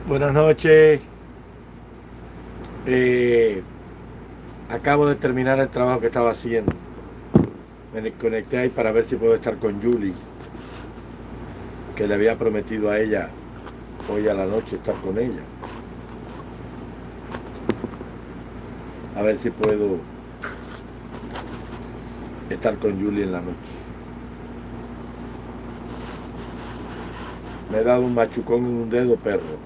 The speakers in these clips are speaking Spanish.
Buenas noches. Eh, Acabo de terminar el trabajo que estaba haciendo. Me conecté ahí para ver si puedo estar con Julie, que le había prometido a ella hoy a la noche estar con ella. A ver si puedo estar con Julie en la noche. Me he dado un machucón en un dedo, perro.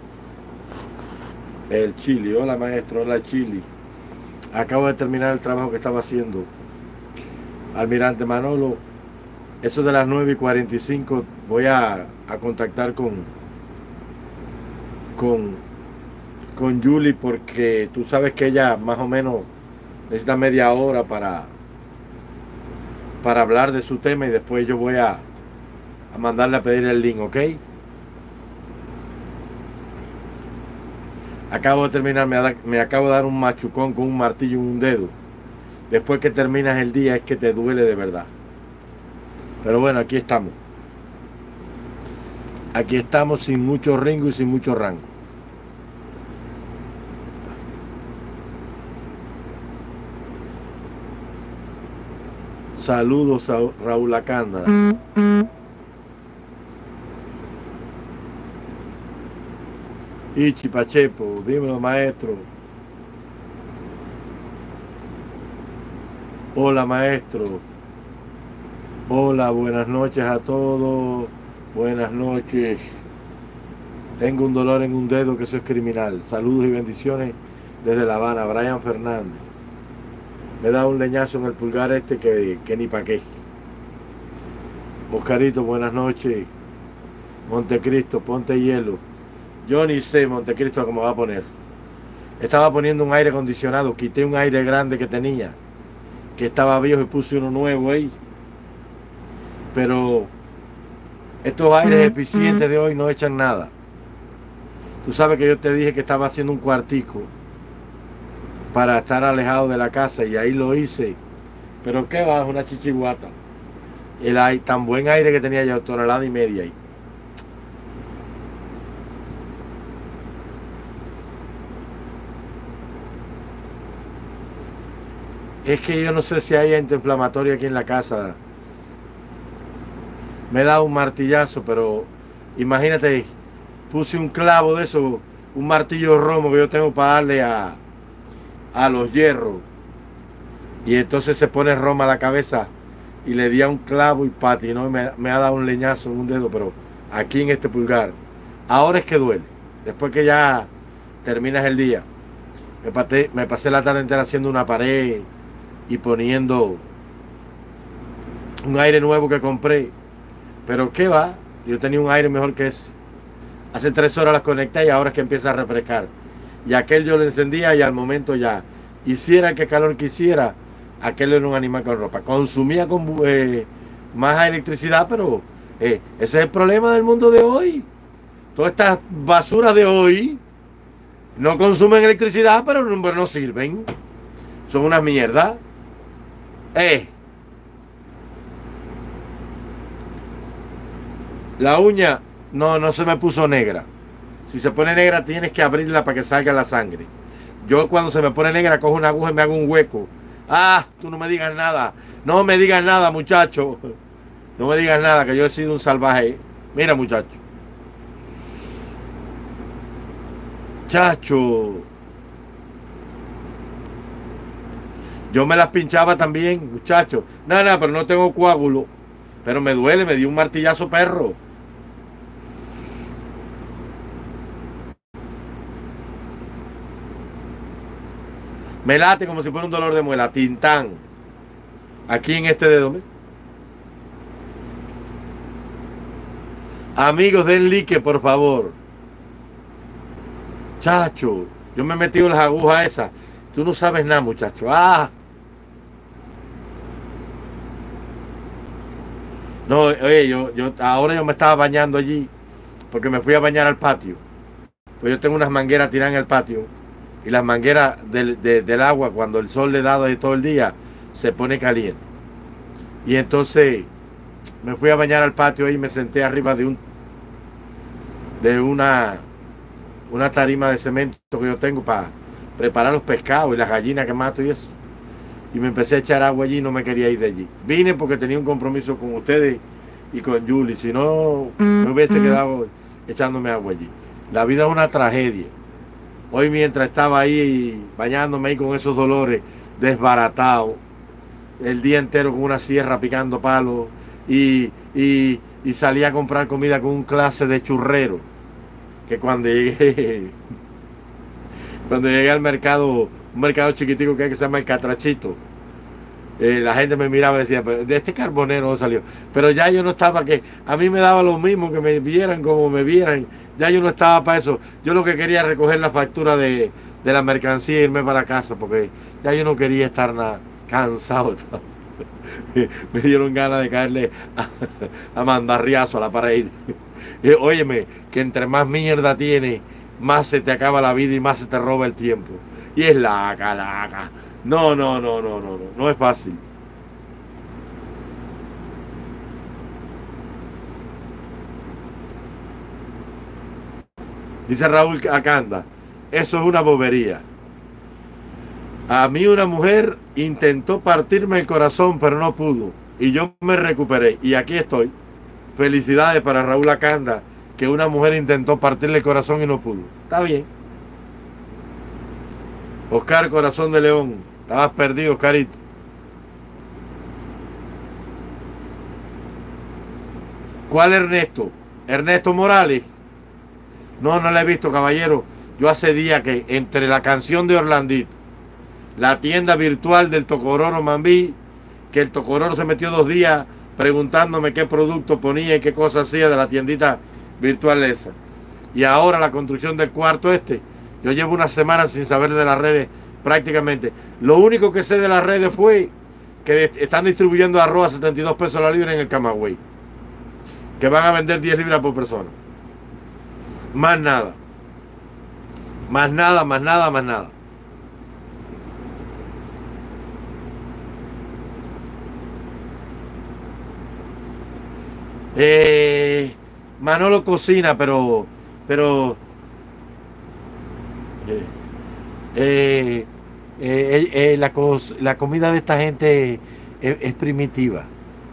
El Chili. Hola, maestro. Hola, Chili. Acabo de terminar el trabajo que estaba haciendo. Almirante Manolo, eso de las 9:45 voy a contactar con, con Julie, porque tú sabes que ella más o menos necesita media hora para hablar de su tema, y después yo voy a mandarle a pedir el link, ¿ok? Acabo de terminar, me acabo de dar un machucón con un martillo en un dedo. Después que terminas el día es que te duele de verdad. Pero bueno, aquí estamos. Aquí estamos sin mucho ringo y sin mucho rango. Saludos a Raúl Acándara. Ichi Pachepo, dímelo, maestro. Hola, maestro. Hola, buenas noches a todos. Buenas noches. Tengo un dolor en un dedo, que eso es criminal. Saludos y bendiciones desde La Habana. Brian Fernández. Me da un leñazo en el pulgar que ni pa' qué. Oscarito, buenas noches. Montecristo, ponte hielo. Yo ni sé, Montecristo, cómo va a poner. Estaba poniendo un aire acondicionado. Quité un aire grande que tenía, que estaba viejo, y puse uno nuevo ahí. Pero estos aires eficientes de hoy no echan nada. Tú sabes que yo te dije que estaba haciendo un cuartico para estar alejado de la casa, y ahí lo hice. Pero qué va, una chichiguata. Tan buen aire que tenía ya, tonelada y media ahí. Es que yo no sé si hay antiinflamatorio aquí en la casa. Me da un martillazo, pero imagínate, puse un clavo de eso, un martillo romo que yo tengo para darle a los hierros. Y entonces se pone Roma a la cabeza, y le di a un clavo y patinó, y me ha dado un leñazo en un dedo, pero aquí en este pulgar. Ahora es que duele. Después que ya terminas el día. Me pasé la tarde entera haciendo una pared y poniendo un aire nuevo que compré. Pero qué va, yo tenía un aire mejor que ese. Hace 3 horas las conecté y ahora es que empieza a refrescar. Y aquel yo lo encendía y al momento ya, hiciera que calor quisiera, aquel era un animal con ropa. Consumía más electricidad, pero ese es el problema del mundo de hoy. Todas estas basuras de hoy no consumen electricidad, pero no sirven. Son una mierda. La uña no se me puso negra. Si se pone negra tienes que abrirla para que salga la sangre. Yo cuando se me pone negra cojo una aguja y me hago un hueco. Ah, tú no me digas nada. No me digas nada, muchacho. No me digas nada, que yo he sido un salvaje. Mira, muchacho. Chacho. Yo me las pinchaba también, muchacho. Nada, pero no tengo coágulo. Pero me duele, me dio un martillazo, perro. Me late como si fuera un dolor de muela. Tintán. Aquí en este dedo. Amigos, den like, por favor. Chacho, yo me he metido las agujas esas. Tú no sabes nada, muchacho. Ah. No, oye, ahora yo me estaba bañando allí, porque me fui a bañar al patio. Pues yo tengo unas mangueras tiradas en el patio, y las mangueras del agua, cuando el sol le da de todo el día, se pone caliente. Y entonces me fui a bañar al patio y me senté arriba de una una tarima de cemento que yo tengo para preparar los pescados y las gallinas que mato y eso. Y me empecé a echar agua allí y no me quería ir de allí. Vine porque tenía un compromiso con ustedes y con Julie. Si no, me hubiese quedado echándome agua allí. La vida es una tragedia. Hoy mientras estaba ahí bañándome ahí con esos dolores, desbaratado, el día entero con una sierra picando palos y salí a comprar comida con un clase de churrero. Que cuando llegué al mercado, un mercado chiquitico que se llama el Catrachito, la gente me miraba y decía, de este carbonero no salió. Pero ya yo no estaba, que a mí me daba lo mismo que me vieran como me vieran. Ya yo no estaba para eso. Yo lo que quería era recoger la factura de la mercancía e irme para casa, porque ya yo no quería estar nada cansado. Me dieron ganas de caerle a mandarriazo a la pared. Óyeme, que entre más mierda tiene, más se te acaba la vida y más se te roba el tiempo. Y es laca. No es fácil. Dice Raúl Acanda, eso es una bobería. A mí una mujer intentó partirme el corazón, pero no pudo. Y yo me recuperé. Y aquí estoy. Felicidades para Raúl Acanda, que una mujer intentó partirle el corazón y no pudo. Está bien. Oscar Corazón de León, estabas perdido, Oscarito. ¿Cuál Ernesto? Ernesto Morales. No la he visto, caballero. Yo hace días que entre la canción de Orlandito, la tienda virtual del Tocororo Mambí, que el Tocororo se metió 2 días preguntándome qué producto ponía y qué cosa hacía de la tiendita virtual esa. Y ahora la construcción del cuarto este. Yo llevo una semana sin saber de las redes prácticamente. Lo único que sé de las redes fue que están distribuyendo arroz a 72 pesos la libra en el Camagüey. Que van a vender 10 libras por persona. Más nada. Más nada. Manolo cocina, pero la comida de esta gente es primitiva.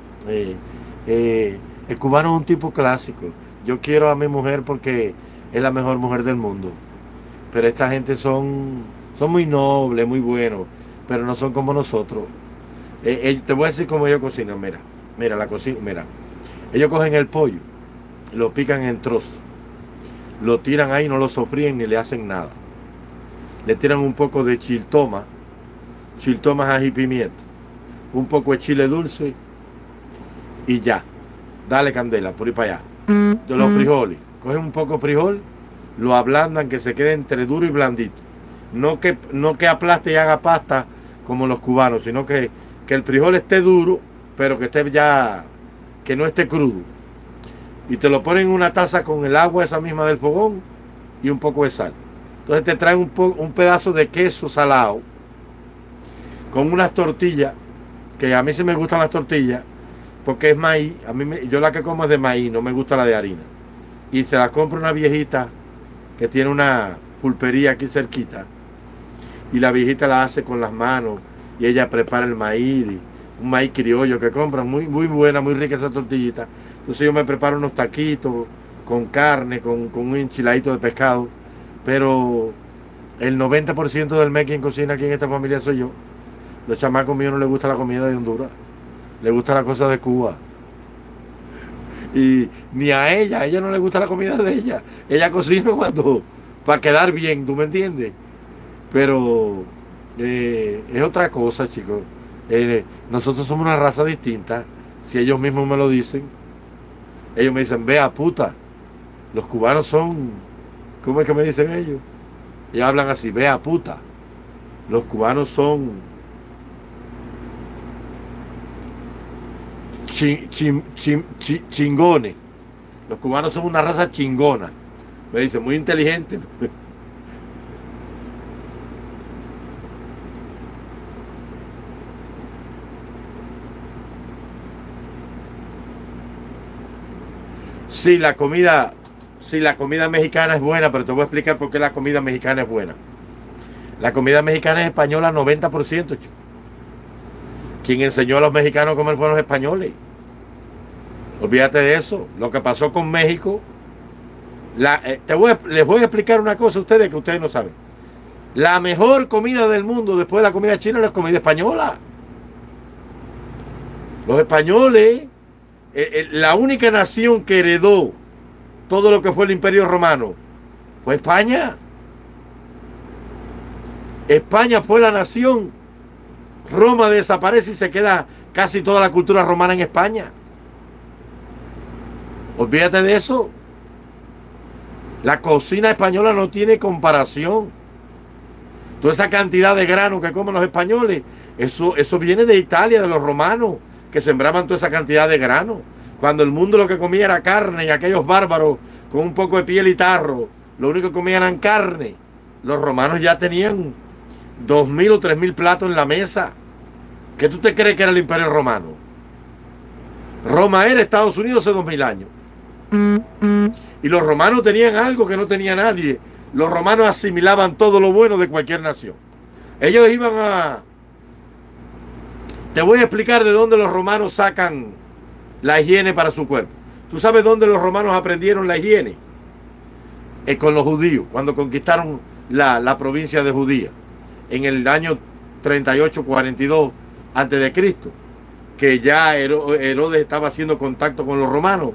El cubano es un tipo clásico. Yo quiero a mi mujer porque es la mejor mujer del mundo. Pero esta gente son muy nobles, muy buenos, pero no son como nosotros. Te voy a decir cómo ellos cocinan. Mira la cocina, mira. Ellos cogen el pollo, lo pican en trozos, lo tiran ahí, no lo sofríen ni le hacen nada. Le tiran un poco de chiltoma, ají, pimiento, un poco de chile dulce y ya. Dale candela, por ahí para allá. De los frijoles, cogen un poco de frijol, lo ablandan que se quede entre duro y blandito. No que aplaste y haga pasta como los cubanos, sino que el frijol esté duro, pero que esté ya, que no esté crudo. Y te lo ponen en una taza con el agua esa misma del fogón y un poco de sal. Entonces te traen un pedazo de queso salado con unas tortillas, que a mí sí me gustan las tortillas, porque es maíz. Yo la que como es de maíz, no me gusta la de harina. Y se la compra una viejita que tiene una pulpería aquí cerquita. Y la viejita la hace con las manos y ella prepara el maíz, un maíz criollo que compran, muy buena, muy rica esa tortillita. Entonces yo me preparo unos taquitos con carne, con un enchiladito de pescado. Pero el 90% del mes quien cocina aquí en esta familia soy yo. Los chamacos míos no les gusta la comida de Honduras, les gusta la cosa de Cuba. Y ni a ella no le gusta la comida de ella. Ella cocina para quedar bien, ¿tú me entiendes? Pero es otra cosa, chicos. Nosotros somos una raza distinta. Si ellos mismos me lo dicen, ellos me dicen, vea puta. Los cubanos son, ¿cómo es que me dicen ellos? Ellos hablan así, vea puta. Los cubanos son chingones. Los cubanos son una raza chingona. Me dicen, muy inteligente. Sí, la comida si la comida mexicana es buena, pero te voy a explicar por qué la comida mexicana es buena. La comida mexicana es española 90%, chico. Quien enseñó a los mexicanos a comer fueron los españoles. Olvídate de eso. Lo que pasó con México. Les voy a explicar una cosa a ustedes que ustedes no saben. La mejor comida del mundo después de la comida china es la comida española. Los españoles, la única nación que heredó todo lo que fue el Imperio Romano fue España. España fue la nación. Roma desaparece y se queda casi toda la cultura romana en España. Olvídate de eso. La cocina española no tiene comparación. Toda esa cantidad de grano que comen los españoles, eso viene de Italia, de los romanos, que sembraban toda esa cantidad de grano. Cuando el mundo lo que comía era carne, y aquellos bárbaros con un poco de piel y tarro, lo único que comían eran carne. Los romanos ya tenían 2.000 o 3.000 platos en la mesa. ¿Qué tú te crees que era el Imperio Romano? Roma era Estados Unidos hace 2.000 años. Y los romanos tenían algo que no tenía nadie. Los romanos asimilaban todo lo bueno de cualquier nación. Ellos iban a... Te voy a explicar de dónde los romanos sacan la higiene para su cuerpo. ¿Tú sabes dónde los romanos aprendieron la higiene? Con los judíos, cuando conquistaron la provincia de Judía. En el año 38-42 antes de Cristo, que ya Herodes estaba haciendo contacto con los romanos.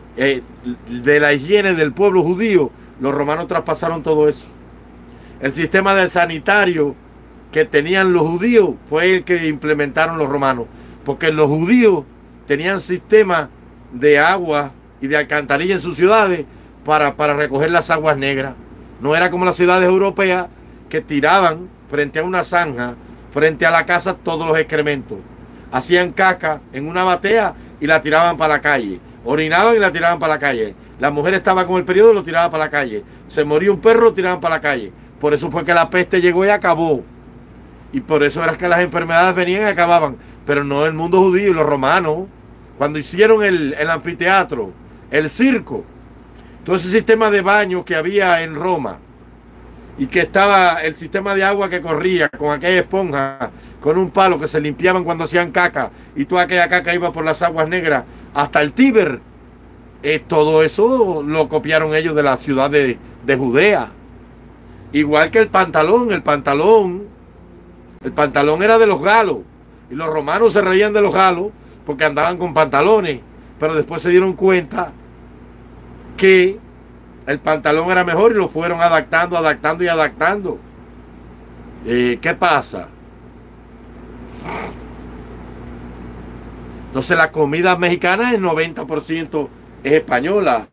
De la higiene del pueblo judío, los romanos traspasaron todo eso. El sistema de sanitario que tenían los judíos fue el que implementaron los romanos, porque los judíos tenían sistemas de agua y de alcantarilla en sus ciudades para recoger las aguas negras. No era como las ciudades europeas que tiraban frente a una zanja, frente a la casa, todos los excrementos. Hacían caca en una batea y la tiraban para la calle. Orinaban y la tiraban para la calle. La mujer estaba con el periodo y lo tiraba para la calle. Se moría un perro, lo tiraban para la calle. Por eso fue que la peste llegó y acabó. Y por eso era que las enfermedades venían y acababan. Pero no el mundo judío y los romanos. Cuando hicieron el anfiteatro, el circo, todo ese sistema de baños que había en Roma, y que estaba el sistema de agua que corría con aquella esponja, con un palo que se limpiaban cuando hacían caca, y toda aquella caca iba por las aguas negras hasta el Tíber. Todo eso lo copiaron ellos de la ciudad de Judea. Igual que el pantalón era de los galos, y los romanos se reían de los galos porque andaban con pantalones, pero después se dieron cuenta que el pantalón era mejor y lo fueron adaptando. ¿Qué pasa? Entonces la comida mexicana, el 90% es española.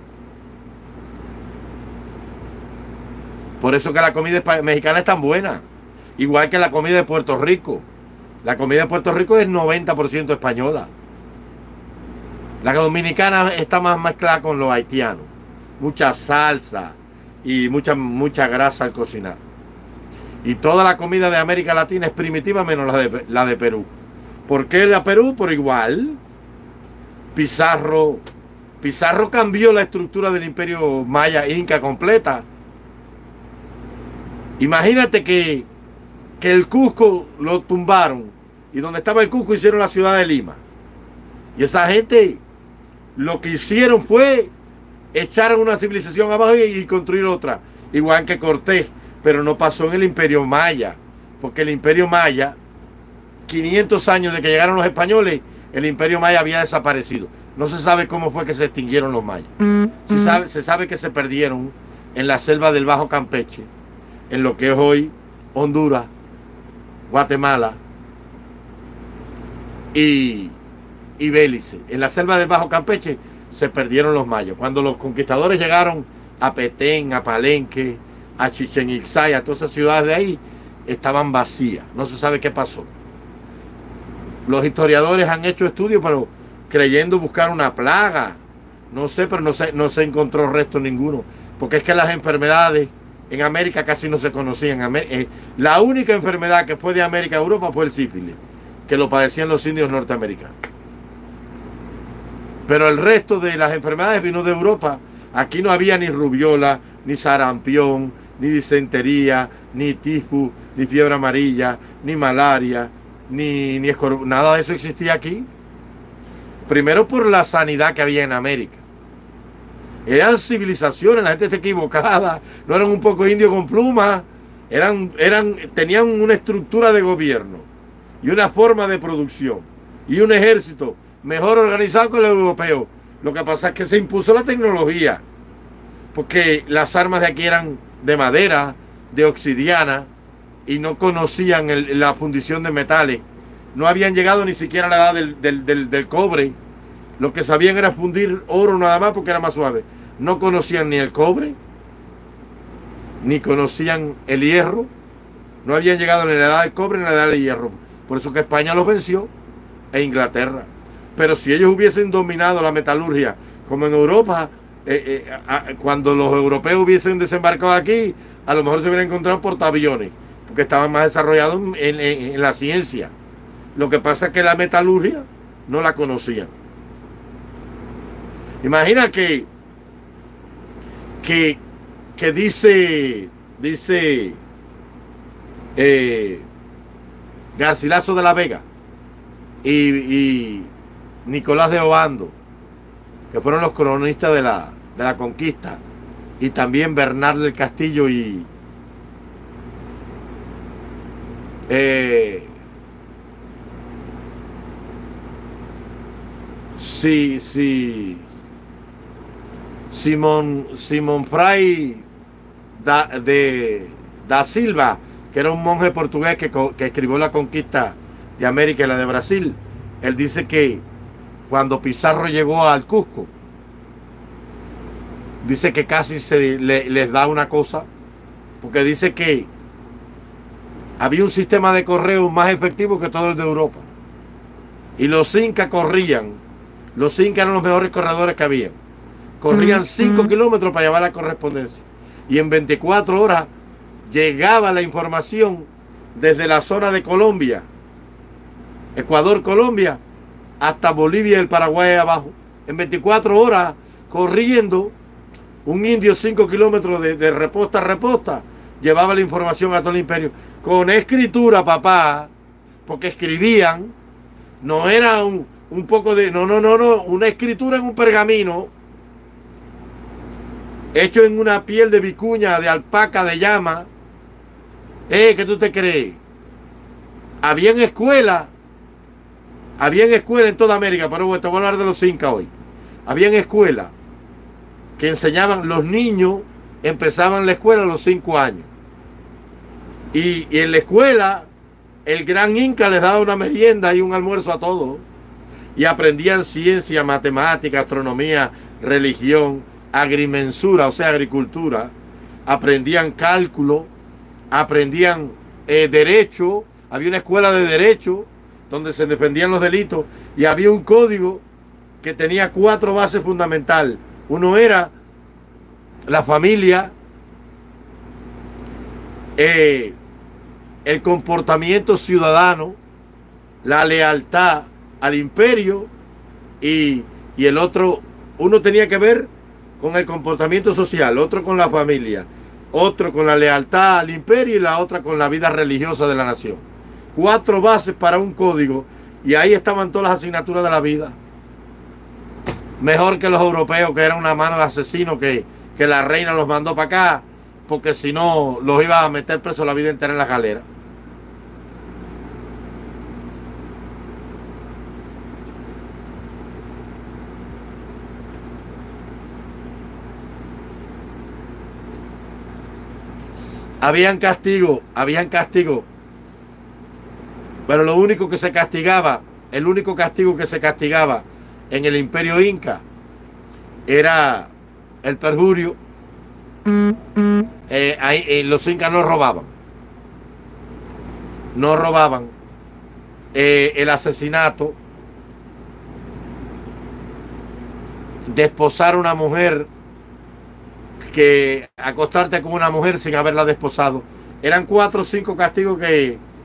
Por eso que la comida mexicana es tan buena. Igual que la comida de Puerto Rico. La comida de Puerto Rico es 90% española. La dominicana está más mezclada con los haitianos. Mucha salsa y mucha grasa al cocinar. Y toda la comida de América Latina es primitiva menos la de Perú. ¿Por qué la Perú? Por igual. Pizarro cambió la estructura del imperio maya inca completa. Imagínate que el Cusco lo tumbaron y donde estaba el Cusco hicieron la ciudad de Lima. Y esa gente lo que hicieron fue echar una civilización abajo y construir otra, igual que Cortés, pero no pasó en el imperio maya, porque el imperio maya, 500 años de que llegaron los españoles, el imperio maya había desaparecido. No se sabe cómo fue que se extinguieron los mayas. Se sabe que se perdieron en la selva del Bajo Campeche, en lo que es hoy Honduras, Guatemala y Belice. En la selva del Bajo Campeche se perdieron los mayas. Cuando los conquistadores llegaron a Petén, a Palenque, a Chichén Itzá y a todas esas ciudades de ahí, estaban vacías. No se sabe qué pasó. Los historiadores han hecho estudios, pero creyendo buscar una plaga. No sé, pero no se encontró resto ninguno. Porque es que las enfermedades en América casi no se conocían. La única enfermedad que fue de América a Europa fue el sífilis, que lo padecían los indios norteamericanos. Pero el resto de las enfermedades vino de Europa, Aquí no había ni rubiola, ni sarampión, ni disentería, ni tifus, ni fiebre amarilla, ni malaria, ni nada de eso existía aquí. Primero por la sanidad que había en América. Eran civilizaciones, la gente está equivocada, no eran un poco indios con plumas, tenían una estructura de gobierno y una forma de producción y un ejército mejor organizado que el europeo. Lo que pasa es que se impuso la tecnología, porque las armas de aquí eran de madera, de obsidiana, y no conocían la fundición de metales. No habían llegado ni siquiera a la edad del cobre. Lo que sabían era fundir oro nada más porque era más suave. No conocían ni el cobre, ni conocían el hierro. No habían llegado ni a la edad del cobre ni a la edad del hierro. Por eso que España los venció, e Inglaterra. Pero si ellos hubiesen dominado la metalurgia, como en Europa, cuando los europeos hubiesen desembarcado aquí, a lo mejor se hubieran encontrado portaaviones, porque estaban más desarrollados en la ciencia. Lo que pasa es que la metalurgia no la conocían. Imagina que dice Garcilaso de la Vega y Nicolás de Obando, que fueron los cronistas de la conquista, y también Bernal del Castillo y Simón Fray da Silva, que era un monje portugués que escribió la conquista de América y la de Brasil. Él dice que cuando Pizarro llegó al Cusco, dice que casi les da una cosa, porque dice que había un sistema de correo más efectivo que todo el de Europa. Y los incas corrían, los incas eran los mejores corredores que había. Corrían 5 kilómetros para llevar la correspondencia. Y en 24 horas llegaba la información desde la zona de Colombia, Ecuador, Colombia, hasta Bolivia y el Paraguay abajo. En 24 horas, corriendo, un indio 5 kilómetros de reposta a reposta, llevaba la información a todo el imperio. Con escritura, papá, porque escribían, no era un poco de... No, una escritura en un pergamino, hecho en una piel de vicuña, de alpaca, de llama. ¿Qué tú te crees? Habían escuelas en toda América, pero te voy a hablar de los incas hoy. Habían escuelas que enseñaban, los niños empezaban la escuela a los 5 años. Y en la escuela, el gran inca les daba una merienda y un almuerzo a todos. Y aprendían ciencia, matemática, astronomía, religión, agrimensura, o sea, agricultura. Aprendían cálculo, aprendían derecho. Había una escuela de derecho donde se defendían los delitos, y había un código que tenía 4 bases fundamentales. Uno era la familia, el comportamiento ciudadano, la lealtad al imperio, y el otro, uno tenía que ver con el comportamiento social, otro con la familia, otro con la lealtad al imperio y la otra con la vida religiosa de la nación. 4 bases para un código, y ahí estaban todas las asignaturas de la vida. Mejor que los europeos, que eran una mano de asesinos que la reina los mandó para acá, porque si no los iba a meter presos la vida entera en la galera. Habían castigo, pero lo único que se castigaba, el único castigo que se castigaba en el imperio inca era el perjurio. Los incas no robaban, el asesinato, desposar a una mujer, que acostarte con una mujer sin haberla desposado. Eran 4 o 5 castigos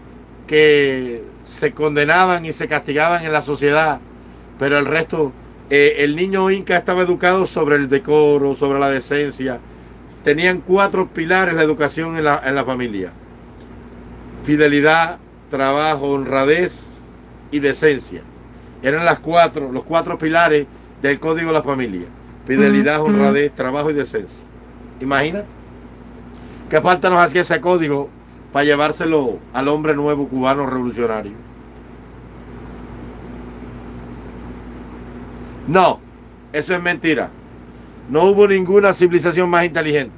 que se condenaban y se castigaban en la sociedad, pero el resto El niño inca estaba educado sobre el decoro, sobre la decencia. Tenían 4 pilares de educación en la familia: fidelidad, trabajo, honradez y decencia. Eran los 4 pilares del código de la familia: fidelidad, honradez, trabajo y decencia. Imagínate qué falta nos hacía ese código para llevárselo al hombre nuevo cubano revolucionario. No, eso es mentira. No hubo ninguna civilización más inteligente.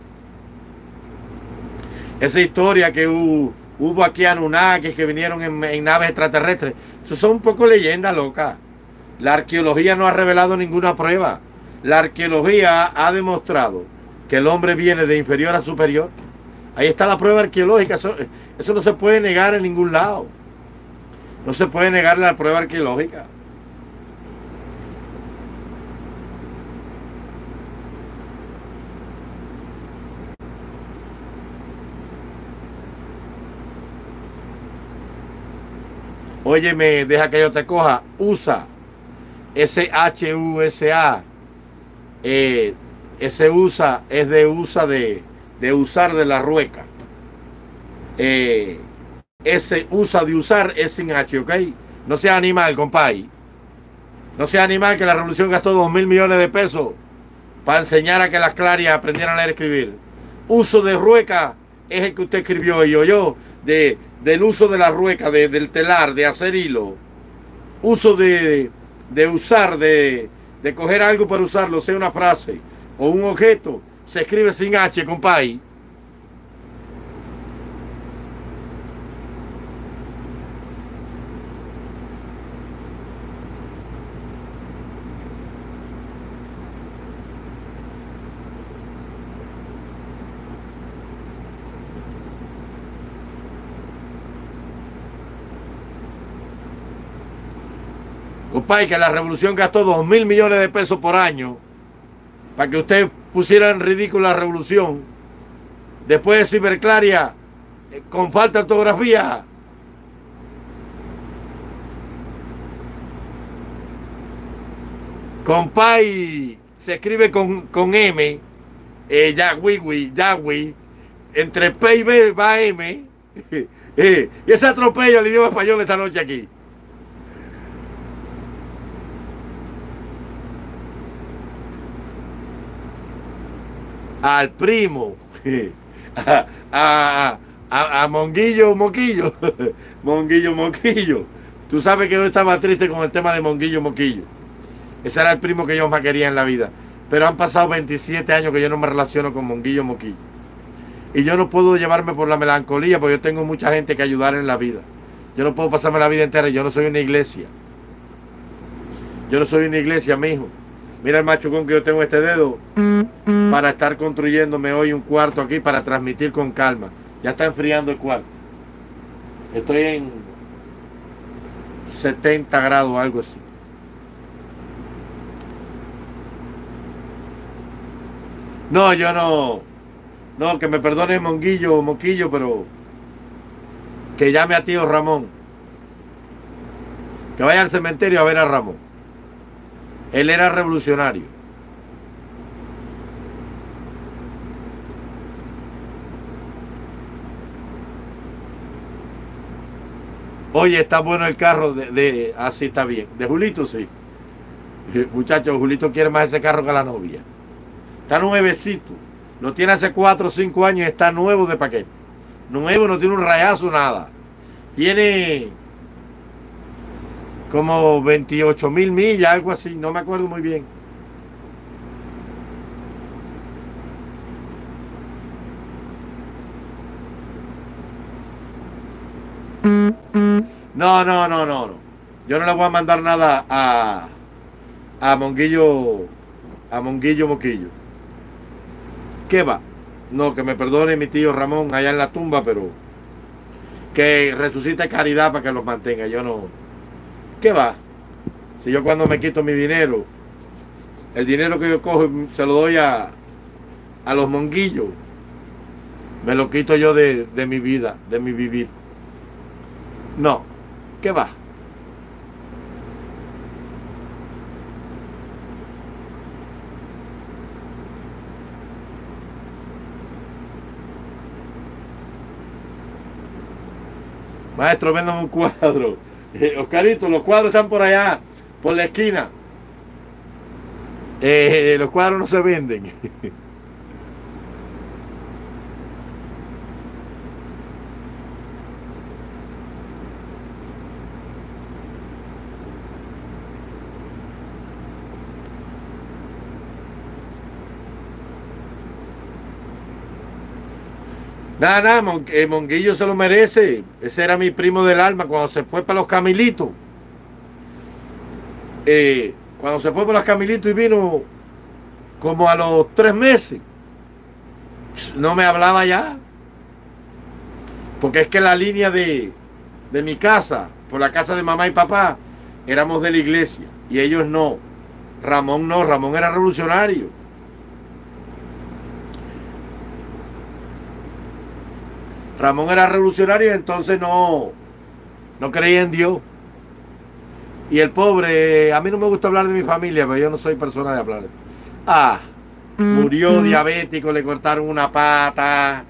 Esa historia que hubo aquí Anunnakis que vinieron en naves extraterrestres, eso son un poco leyendas locas. La arqueología no ha revelado ninguna prueba. La arqueología ha demostrado que el hombre viene de inferior a superior. Ahí está la prueba arqueológica. Eso no se puede negar en ningún lado. No se puede negar la prueba arqueológica. Óyeme, deja que yo te coja. USA. S-H-U-S-A. Ese USA es de usar de la rueca. Ese usa de usar es sin H, ¿ok? No sea animal, compadre. No sea animal, que la revolución gastó 2.000 millones de pesos para enseñar a que las clarias aprendieran a leer y escribir. Uso de rueca es el que usted escribió y yo del uso de la rueca, del telar, de hacer hilo. Uso de usar, de coger algo para usarlo, sea una frase o un objeto, se escribe sin H, compadre. Compadre, que la revolución gastó 2.000 millones de pesos por año para que usted pusiera en ridículo la revolución. Después de Ciberclaria, con falta de ortografía. Compadre, se escribe con M. Yagüi. Entre P y B va M. Y ese atropello al idioma español esta noche aquí. Al primo, a Monguillo Moquillo, Monguillo Moquillo. Tú sabes que yo estaba triste con el tema de Monguillo Moquillo. Ese era el primo que yo más quería en la vida. Pero han pasado 27 años que yo no me relaciono con Monguillo Moquillo. Y yo no puedo llevarme por la melancolía, porque yo tengo mucha gente que ayudar en la vida. Yo no puedo pasarme la vida entera, yo no soy una iglesia. Yo no soy una iglesia, mijo. Mira el machucón que yo tengo este dedo para estar construyéndome hoy un cuarto aquí para transmitir con calma. Ya está enfriando el cuarto. Estoy en 70 grados, algo así. No, yo no. No, que me perdone Monguillo o Moquillo, pero que llame a tío Ramón. Que vaya al cementerio a ver a Ramón. Él era revolucionario. Oye, está bueno el carro así está bien. De Julito, sí. Muchachos, Julito quiere más ese carro que la novia. Está nuevecito. Lo tiene hace 4 o 5 años y está nuevo de paquete. Nuevo, no tiene un rayazo, nada. Tiene como 28.000 millas, algo así. No me acuerdo muy bien. No. Yo no le voy a mandar nada a Monguillo Moquillo. ¿Qué va? No, que me perdone mi tío Ramón allá en la tumba, pero que resucite caridad para que los mantenga. Yo no. ¿Qué va? Si yo cuando me quito mi dinero, el dinero que yo cojo se lo doy a los monguillos, me lo quito yo de mi vida, de mi vivir. No. ¿Qué va? Maestro, véndame un cuadro. Oscarito, los cuadros están por allá, por la esquina. Los cuadros no se venden. Nada, nada, Monguillo se lo merece. Ese era mi primo del alma cuando se fue para los Camilitos. Cuando se fue para los Camilitos y vino como a los 3 meses, no me hablaba ya. Porque es que la línea de mi casa, por la casa de mamá y papá, éramos de la iglesia y ellos no. Ramón no, Ramón era revolucionario. Ramón era revolucionario y entonces no creía en Dios. Y el pobre, a mí no me gusta hablar de mi familia, pero yo no soy persona de hablar de eso. Murió diabético, le cortaron una pata,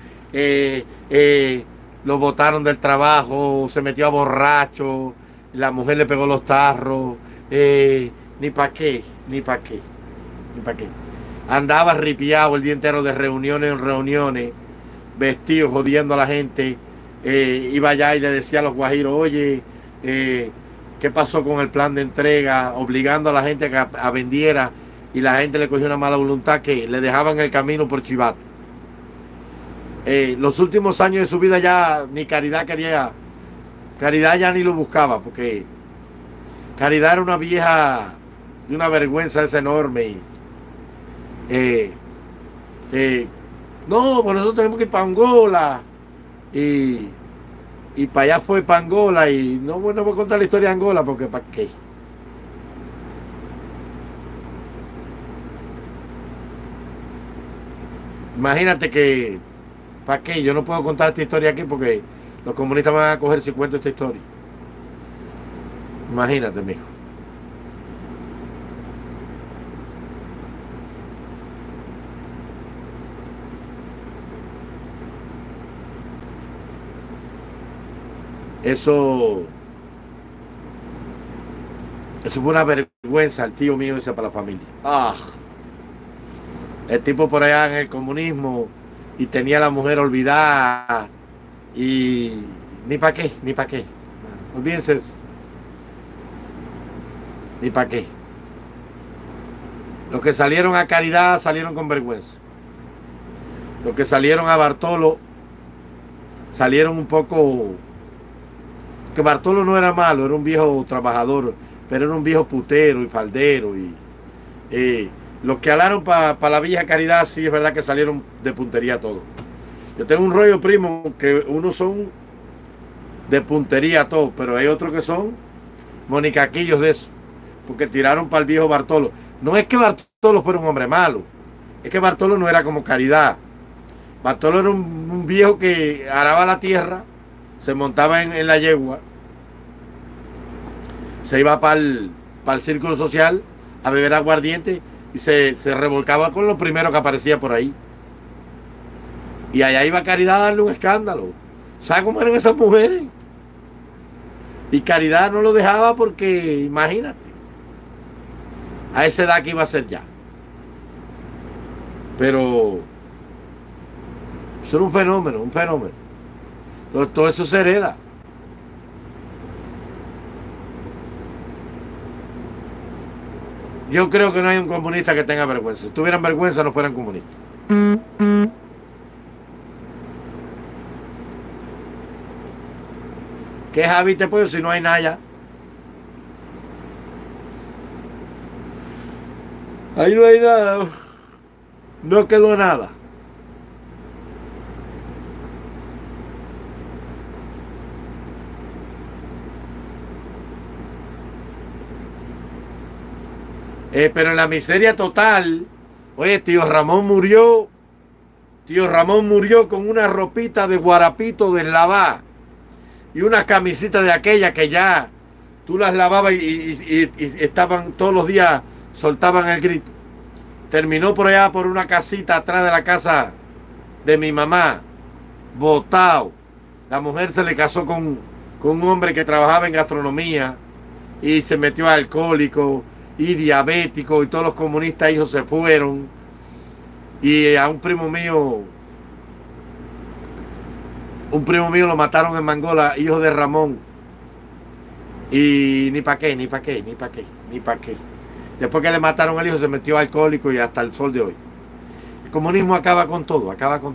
lo botaron del trabajo, se metió a borracho, la mujer le pegó los tarros, ni pa' qué, ni pa' qué, ni pa' qué. Andaba ripiado el día entero de reuniones en reuniones, vestido, jodiendo a la gente. Iba allá y le decía a los guajiros, oye, ¿qué pasó con el plan de entrega? Obligando a la gente a vendiera, y la gente le cogió una mala voluntad que le dejaban el camino por chivato. Los últimos años de su vida ya ni Caridad quería, Caridad ya ni lo buscaba, porque Caridad era una vieja de una vergüenza esa enorme. No, pues nosotros tenemos que ir para Angola. Y para allá fue para Angola. Y no, bueno, voy a contar la historia de Angola porque ¿para qué? Imagínate que ¿para qué? Yo no puedo contar esta historia aquí porque los comunistas van a coger si cuento esta historia. Imagínate, mijo. Eso fue una vergüenza el tío mío ese para la familia. El tipo por allá en el comunismo y tenía a la mujer olvidada y ni para qué, ni para qué. Olvídense eso. Ni para qué. Los que salieron a Caridad salieron con vergüenza. Los que salieron a Bartolo salieron un poco... Que Bartolo no era malo, era un viejo trabajador, pero era un viejo putero y faldero. Y los que alaron para la vieja Caridad, sí es verdad que salieron de puntería todos. Yo tengo un rollo primo que unos son de puntería todos, pero hay otros que son monicaquillos de eso, porque tiraron para el viejo Bartolo. No es que Bartolo fuera un hombre malo, es que Bartolo no era como Caridad. Bartolo era un viejo que araba la tierra, se montaba en la yegua, se iba para el círculo social a beber aguardiente y se revolcaba con lo primero que aparecía por ahí. Y allá iba Caridad a darle un escándalo. ¿Sabe cómo eran esas mujeres? Y Caridad no lo dejaba porque, imagínate, a esa edad que iba a ser ya. Pero eso era un fenómeno, un fenómeno. Todo eso se hereda. Yo creo que no hay un comunista que tenga vergüenza. Si tuvieran vergüenza no fueran comunistas. ¿Qué Javi te puedo si no hay nada ya? Ahí no hay nada. No quedó nada. Pero en la miseria total, oye, tío Ramón murió con una ropita de guarapito deslavada y unas camisitas de aquella que ya tú las lavabas y estaban todos los días, soltaban el grito. Terminó por allá por una casita atrás de la casa de mi mamá, botado. La mujer se le casó con con un hombre que trabajaba en gastronomía y se metió alcohólico y diabético y todos los comunistas hijos se fueron. Y a un primo mío lo mataron en Mangola, hijo de Ramón. Y ni pa' qué. Después que le mataron al hijo se metió alcohólico y hasta el sol de hoy. El comunismo acaba con todo.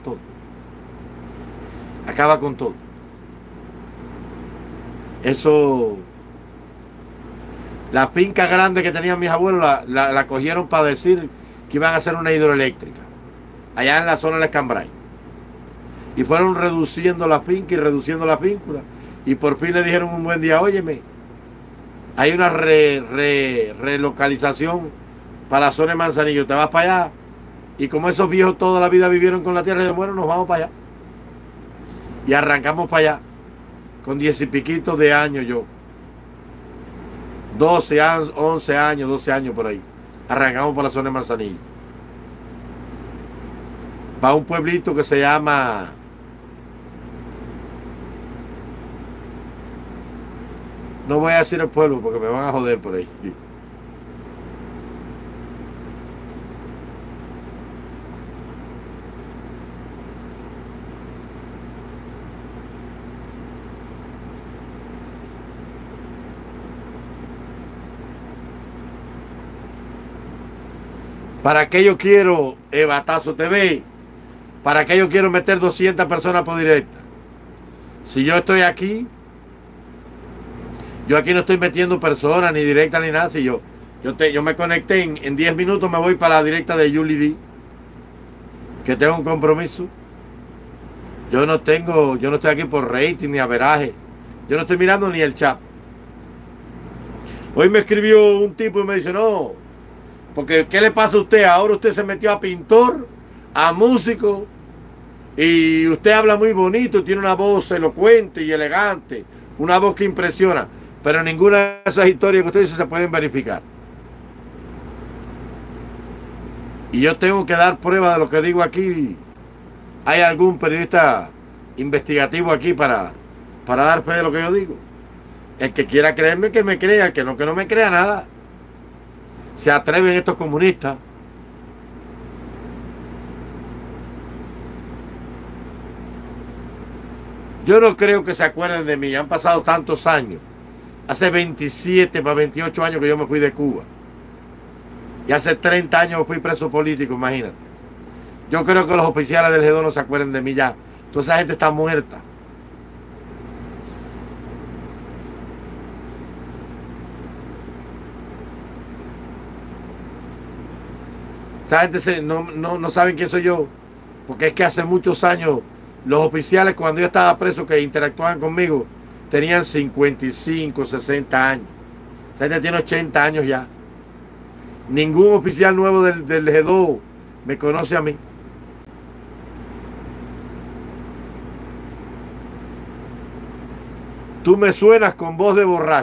Eso, la finca grande que tenían mis abuelos la cogieron para decir que iban a hacer una hidroeléctrica allá en la zona del Escambray. Y fueron reduciendo la finca y por fin le dijeron un buen día, óyeme, hay una relocalización para la zona de Manzanillo, te vas para allá. Y como esos viejos toda la vida vivieron con la tierra, de bueno, nos vamos para allá. Y arrancamos para allá con 10 y piquitos de años yo. 12 años, 11 años, 12 años por ahí. Arrancamos por la zona de Manzanillo. Para un pueblito que se llama... No voy a decir el pueblo porque me van a joder por ahí. ¿Para qué yo quiero Batazo TV? ¿Para qué yo quiero meter 200 personas por directa? Si yo estoy aquí, yo aquí no estoy metiendo personas ni directa ni nada. Si yo me conecté en 10 minutos, me voy para la directa de Julie D, que tengo un compromiso. Yo no estoy aquí por rating ni averaje. Yo no estoy mirando ni el chat. Hoy me escribió un tipo y me dice, no, porque ¿qué le pasa a usted? Ahora usted se metió a pintor, a músico, y usted habla muy bonito, tiene una voz elocuente y elegante, una voz que impresiona, pero ninguna de esas historias que usted dice se pueden verificar. Y yo tengo que dar prueba de lo que digo aquí. ¿Hay algún periodista investigativo aquí para dar fe de lo que yo digo? El que quiera creerme, que me crea, el que no me crea nada. Se atreven estos comunistas. Yo no creo que se acuerden de mí. Han pasado tantos años. Hace 27 para 28 años que yo me fui de Cuba. Y hace 30 años fui preso político, imagínate. Yo creo que los oficiales del G2 no se acuerden de mí ya. Toda esa gente está muerta. Esa gente no saben quién soy yo. Porque es que hace muchos años los oficiales, cuando yo estaba preso, que interactuaban conmigo, tenían 55, 60 años. Esa gente tiene 80 años ya. Ningún oficial nuevo del G2 me conoce a mí. Tú me suenas con voz de borracho.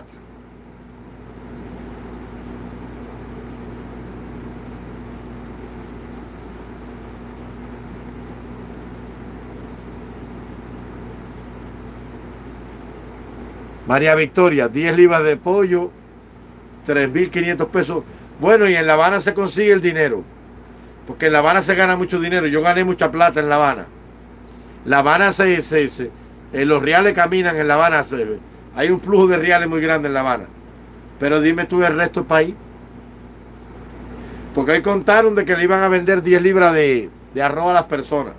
María Victoria, 10 libras de pollo, 3.500 pesos. Bueno, y en La Habana se consigue el dinero. Porque en La Habana se gana mucho dinero. Yo gané mucha plata en La Habana. La Habana los reales caminan en La Habana. Hay un flujo de reales muy grande en La Habana. Pero dime tú el resto del país. Porque ahí contaron de que le iban a vender 10 libras de arroz a las personas.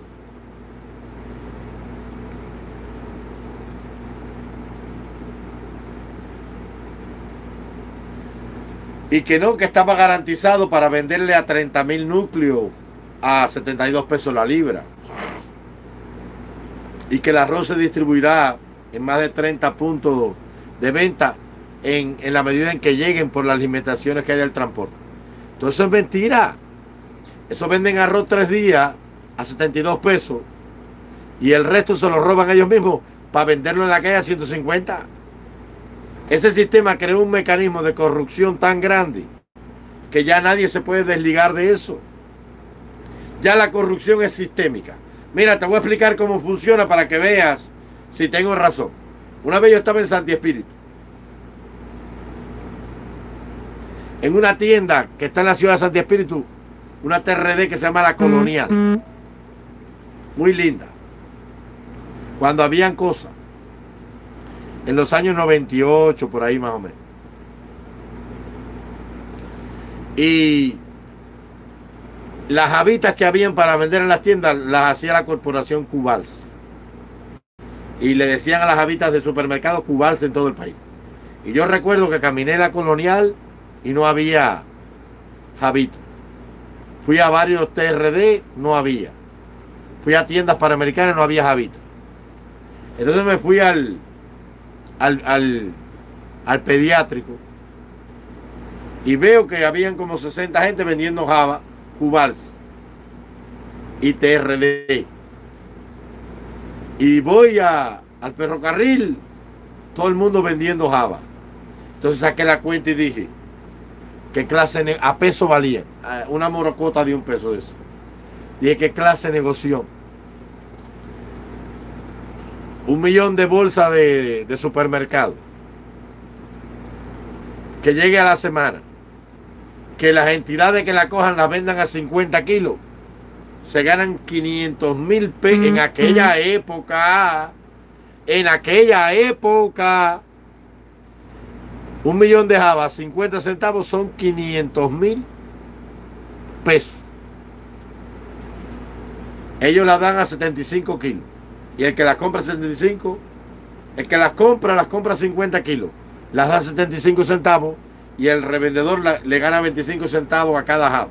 Y que no, que estaba garantizado para venderle a 30.000 núcleos a 72 pesos la libra. Y que el arroz se distribuirá en más de 30 puntos de venta en la medida en que lleguen por las limitaciones que hay del transporte. Entonces eso es mentira. Eso venden arroz 3 días a 72 pesos y el resto se lo roban ellos mismos para venderlo en la calle a 150. Ese sistema creó un mecanismo de corrupción tan grande que ya nadie se puede desligar de eso. Ya la corrupción es sistémica. Mira, te voy a explicar cómo funciona para que veas si tengo razón. Una vez yo estaba en Santi Espíritu, en una tienda que está en la ciudad de Santi Espíritu, una TRD que se llama La Colonial, muy linda, cuando habían cosas, en los años 98, por ahí más o menos. Y las habitas que habían para vender en las tiendas las hacía la corporación Cubals. Y le decían a las habitas del supermercado Cubals en todo el país. Y yo recuerdo que caminé la Colonial y no había Javita. Fui a varios TRD, no había. Fui a tiendas panamericanas, no había Javita. Entonces me fui al pediátrico y veo que habían como 60 gente vendiendo Java, Cubals y TRD. Y voy al ferrocarril, todo el mundo vendiendo Java. Entonces saqué la cuenta y dije, ¿qué clase a peso valía? Una morocota de $1 de eso. Dije, ¿qué clase de negocio? 1 millón de bolsas de supermercado. Que llegue a la semana. Que las entidades que la cojan las vendan a 50 kilos. Se ganan 500,000 pesos en aquella época. En aquella época. 1 millón de Java, 50 centavos son 500,000 pesos. Ellos la dan a 75 kilos. Y el que las compra 75, el que las compra 50 kilos. Las da 75 centavos y el revendedor le gana 25 centavos a cada Java.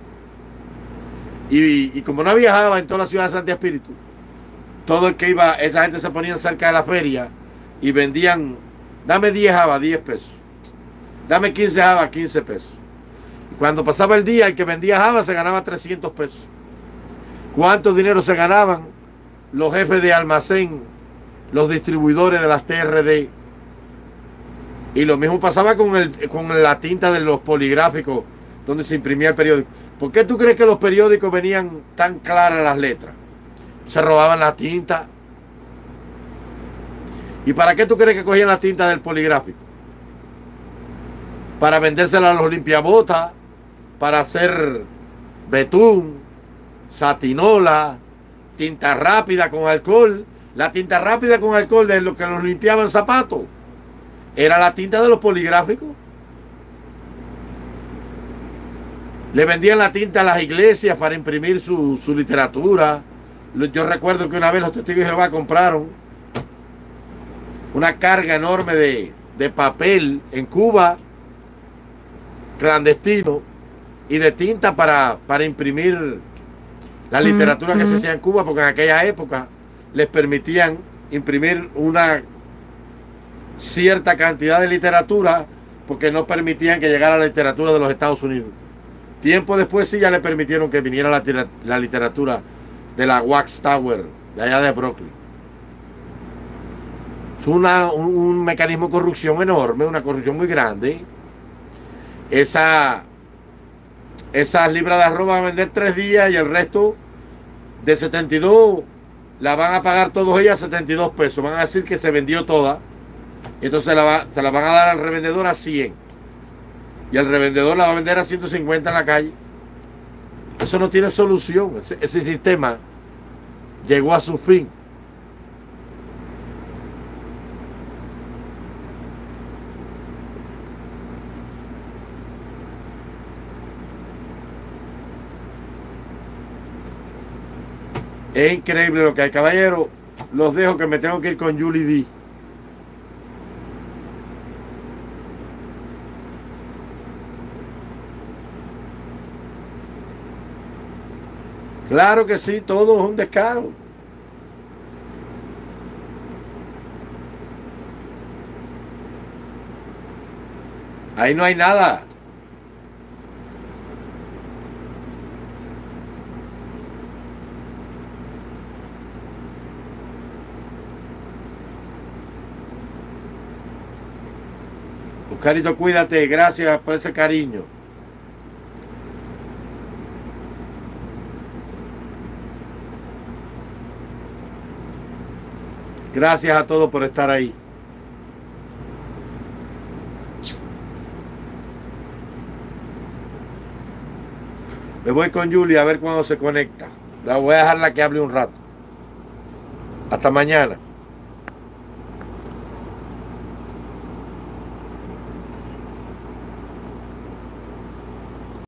Y como no había Java en toda la ciudad de Santi Espíritu, todo el que iba, esa gente se ponía cerca de la feria y vendían, dame 10 Java, 10 pesos. Dame 15 Java, 15 pesos. Y cuando pasaba el día, el que vendía Java se ganaba 300 pesos. ¿Cuánto dinero se ganaban los jefes de almacén, los distribuidores de las TRD? Y lo mismo pasaba con la tinta de los poligráficos donde se imprimía el periódico. ¿Por qué tú crees que los periódicos venían tan claras las letras? Se robaban la tinta. ¿Y para qué tú crees que cogían la tinta del poligráfico? Para vendérsela a los limpiabotas, para hacer betún, satinola, tinta rápida con alcohol. La tinta rápida con alcohol de lo que los limpiaban zapatos era la tinta de los poligráficos. Le vendían la tinta a las iglesias para imprimir su literatura. Yo recuerdo que una vez los testigos de Jehová compraron una carga enorme de papel en Cuba, clandestino, y de tinta para imprimir la literatura que se hacía en Cuba, porque en aquella época les permitían imprimir una cierta cantidad de literatura, porque no permitían que llegara la literatura de los Estados Unidos. Tiempo después sí ya le permitieron que viniera la literatura de la Wax Tower, de allá de Brooklyn. Es un mecanismo de corrupción enorme, una corrupción muy grande. Esas libras de arroz van a vender 3 días y el resto de 72 la van a pagar todos ellas 72 pesos. Van a decir que se vendió toda. Y entonces se la van a dar al revendedor a 100. Y el revendedor la va a vender a 150 en la calle. Eso no tiene solución. Ese sistema llegó a su fin. Es increíble lo que hay, caballero. Los dejo que me tengo que ir con Julie D. Claro que sí, todo es un descaro. Ahí no hay nada. Oscarito, cuídate, gracias por ese cariño. Gracias a todos por estar ahí. Me voy con Julia a ver cuándo se conecta. La voy a dejarla que hable un rato. Hasta mañana.